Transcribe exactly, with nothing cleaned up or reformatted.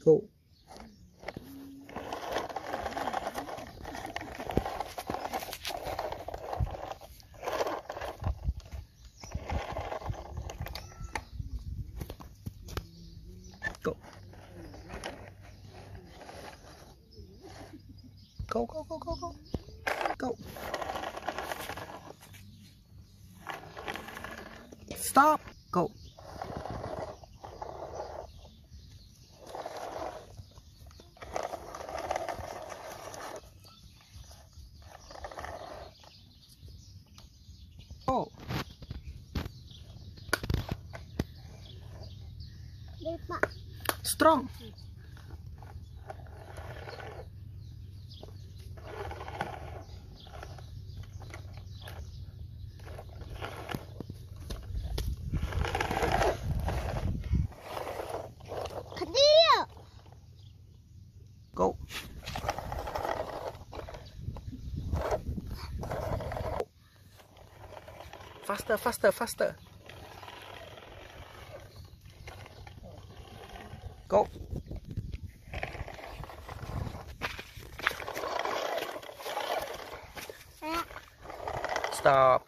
Go. Go. Go, go, go, go, go. Go. Stop. Go. Go. Strong. Go. Faster, faster, faster. Go. Stop.